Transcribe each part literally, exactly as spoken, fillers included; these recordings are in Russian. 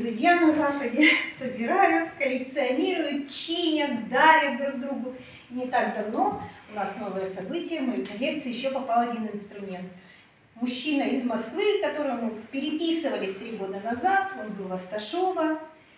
друзья на Западе собирают, коллекционируют, чинят, дарят друг другу. И не так давно у нас новое событие, в мою коллекцию еще попал один инструмент. Мужчина из Москвы, которого мы переписывались три года назад, он был в Асташово,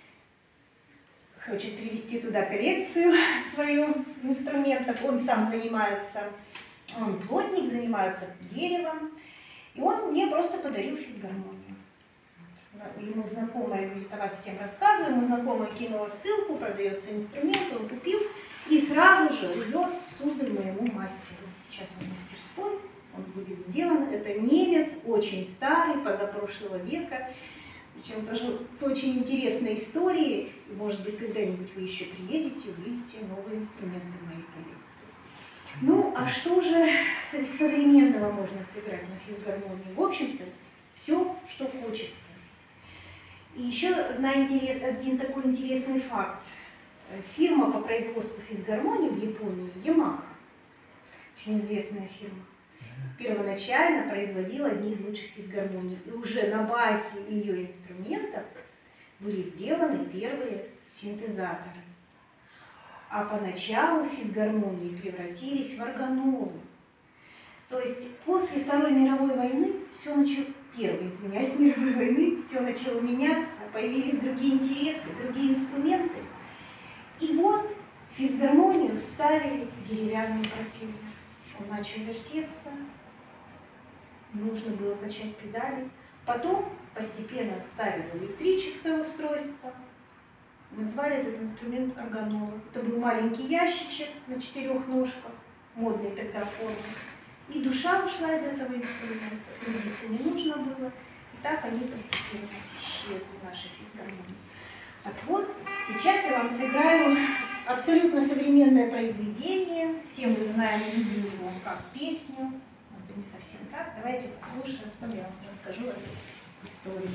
хочет привезти туда коллекцию свою инструментов. Он сам занимается, он плотник, занимается деревом. И он мне просто подарил физгармонию. Ему знакомая говорит, о вас всем рассказываю, ему знакомая кинула ссылку, продается инструмент, он купил и сразу же увез в Суздаль моему мастеру. Сейчас он в мастерской, он будет сделан. Это немец, очень старый, позапрошлого века, причем тоже с очень интересной историей. И, может быть, когда-нибудь вы еще приедете, увидите новые инструменты моей коллекции. Ну, а что же из современного можно сыграть на физгармонии? В общем-то, все, что хочется. И еще одна интерес, один такой интересный факт. Фирма по производству физгармонии в Японии, Yamaha, очень известная фирма, первоначально производила одни из лучших физгармоний. И уже на базе ее инструментов были сделаны первые синтезаторы. А поначалу физгармонии превратились в органолы. То есть после Второй мировой войны все начало, первой, извиняюсь, мировой войны, все начало меняться, появились другие интересы, другие инструменты. И вот физгармонию вставили в деревянный пропеллер. Он начал вертеться, не нужно было качать педали. Потом постепенно вставили электрическое устройство. Назвали этот инструмент органола. Это был маленький ящичек на четырех ножках, модной тогда формы. И душа ушла из этого инструмента, трудиться не нужно было. И так они постепенно исчезли, наши физгармонии. Так вот, сейчас я вам сыграю абсолютно современное произведение. Все мы знаем, видим его как песню. Это не совсем так. Давайте послушаем, потом я вам расскажу эту историю.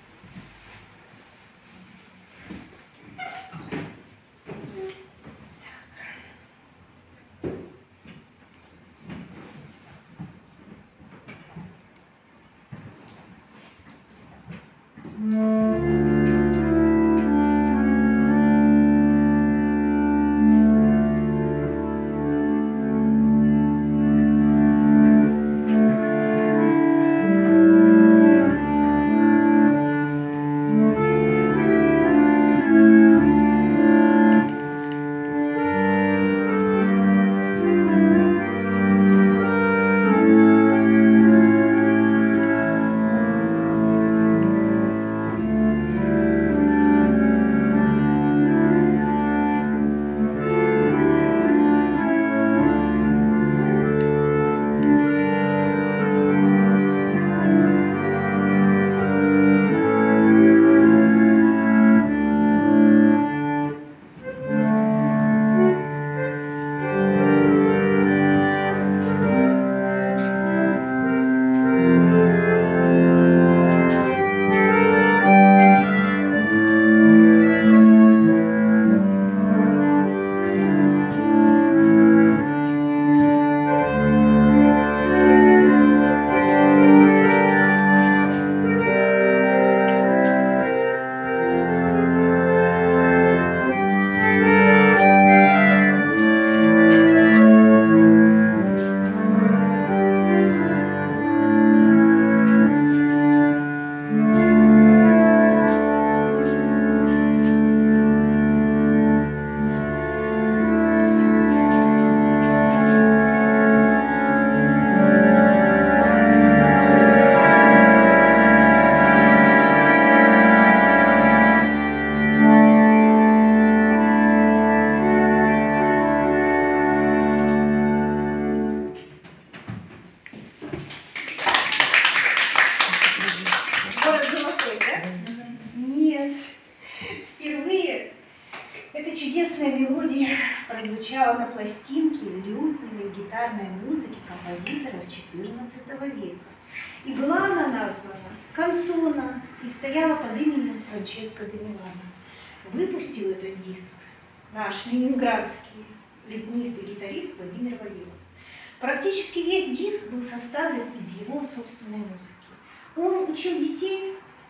Прозвучала на пластинке лютневой гитарной музыки композиторов четырнадцатого века. И была она названа «Канцона» и стояла под именем Франческо де Милано. Выпустил этот диск наш ленинградский лютнист и гитарист Владимир Вавилов. Практически весь диск был составлен из его собственной музыки. Он учил детей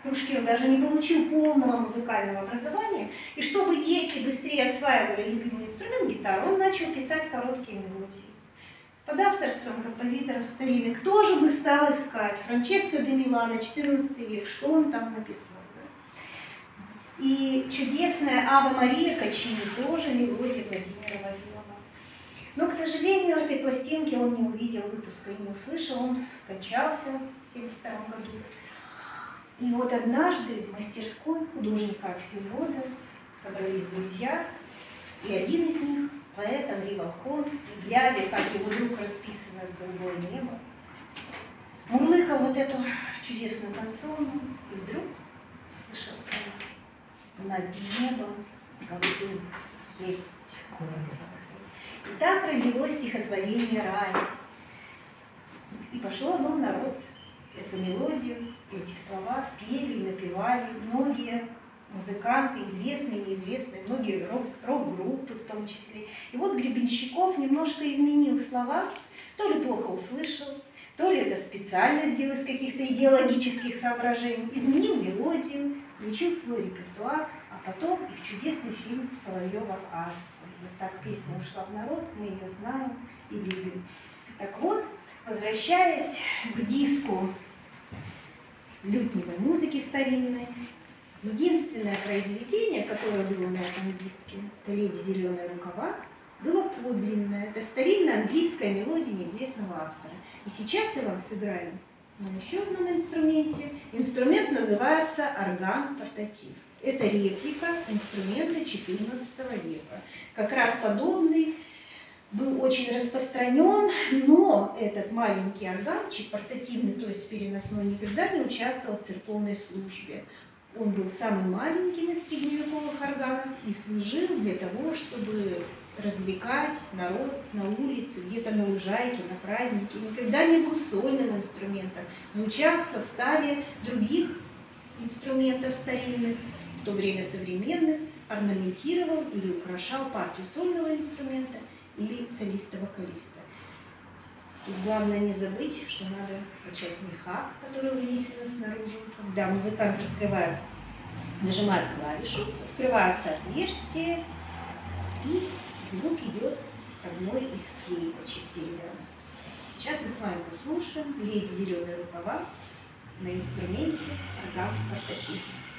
кружке, он даже не получил полного музыкального образования. И чтобы дети быстрее осваивали любимый инструмент гитару, он начал писать короткие мелодии. Под авторством композиторов старинных тоже бы стал искать Франческо де Милано, четырнадцатый век, что он там написал. Да? И чудесная Ава Мария Качини тоже мелодия Владимира Вавилова. Но, к сожалению, этой пластинки он не увидел выпуска и не услышал, он скончался в семьдесят втором году. И вот однажды в мастерской художника Аксельрода собрались друзья, и один из них, поэт Андрей Волхонский, глядя, как его друг расписывает голубое небо, мурлыкал вот эту чудесную канцону, и вдруг слышал слова: «Над небом голубым есть город золотой». И так родилось стихотворение «Рай». И пошло оно в народ. Эту мелодию, эти слова пели и напевали многие музыканты, известные и неизвестные, многие рок-группы в том числе. И вот Гребенщиков немножко изменил слова, то ли плохо услышал, то ли это специально сделал из каких-то идеологических соображений, изменил мелодию, включил свой репертуар, а потом и в чудесный фильм Соловьева «Ас». Вот так песня ушла в народ, мы ее знаем и любим. Так вот, возвращаясь к диску лютневой музыки старинной, единственное произведение, которое было на этом диске, это «Леди зеленые рукава», было подлинное. Это старинная английская мелодия неизвестного автора. И сейчас я вам сыграю на еще одном инструменте. Инструмент называется орган-портатив. Это реплика инструмента четырнадцатого века. Как раз подобный был очень распространен, но этот маленький органчик, портативный, то есть переносной, никогда не участвовал в церковной службе. Он был самым маленьким из средневековых органов и служил для того, чтобы развлекать народ на улице, где-то на лужайке, на празднике. Никогда не был сольным инструментом, звучал в составе других инструментов старинных, в то время современных, орнаментировал или украшал партию сольного инструмента или солиста-вокалиста. Тут главное не забыть, что надо качать меха, которые вынесены снаружи. Когда музыкант открывает, нажимает клавишу, открывается отверстие, и звук идет к одной из флейточек деревянных. Сейчас мы с вами послушаем «Леди зеленые рукава» на инструменте орган-портатив.